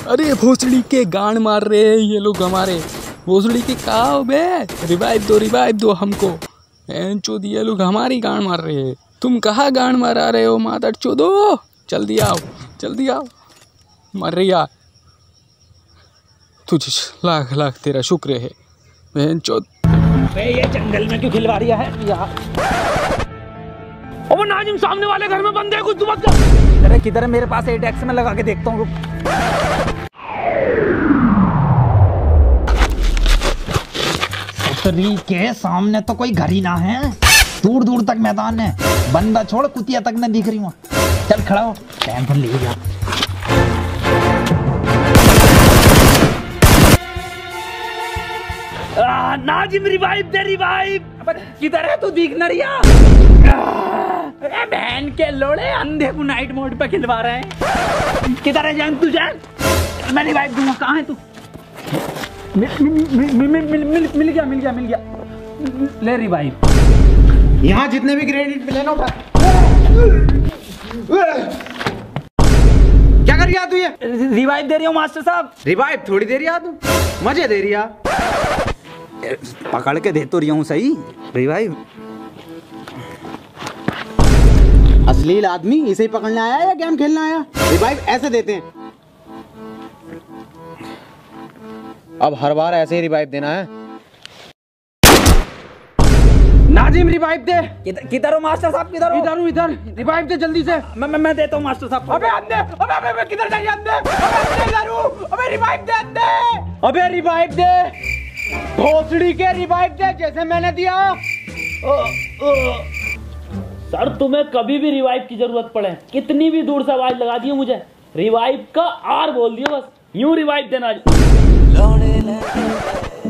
अरे भोसड़ी के गांड मार रहे हैं ये लोग हमारे। भोसड़ी के काओ बे, रिवाइव दो हमको। चोद ये लोग हमारी गांड मार रहे हैं। तुम कहाँ गांड मारा रहे हो मादर चोदो? जल्दी आओ मर रही। तुझे लाख लाख तेरा शुक्र है बहन चोद। ये जंगल में क्यों खिलवा रही है यार? वो नाजिम सामने वाले घर में बंद है, कुछ दुबक जा। अरे किधर है? मेरे पास एटेक्स में लगा के देखता हूँ। सतरी के सामने तो कोई घर ही ना है, दूर दूर तक मैदान है। बंदा छोड़ कुतिया तक न दिख रही हूँ। चल खड़ा हो, टेंशन ले जा। नाजिम रिवाइव दे, रिवाइव। किधर है तू? दिख न रिया? अरे बहन के लोड़े, अंधे को नाइट मोड पे खिलवा रहे हैं। किधर है जान? तू जान, मैं रिवाइव दूंगा। कहाँ है तू? मिल गया। ले रिवाइव। यहाँ जितने भी क्रेडिट मिले ना क्या कर रही तू? ये रिवाइव दे रही हूँ मास्टर साहब। रिवाइव थोड़ी दे रही तू, मजे दे रही। पकड़ के दे तो रही हूँ सही रिवाइव। अश्लील आदमी, इसे ही पकड़ने आया या गेम खेलना आया? रिवाइव ऐसे देते हैं। अब हर बार ऐसे ही रिवाइव देना है। नाजिम रिवाइव दे। किधर हो मास्टर साहब? किधर हो? इधर रिवाइव दे जल्दी से। मैं देता हूँ मास्टर साहब। अबे अंधे, अबे किधर जाइए अंधे? अबे रिवाइव दे अंधे। अबे रिवाइव दे, भोसड़ी के रिवाइव दे जैसे मैंने दिया। सर तुम्हें कभी भी रिवाइव की जरूरत पड़े, कितनी भी दूर से आवाज लगा दियो मुझे, रिवाइव का आर बोल दियो बस, यूं रिवाइव देना।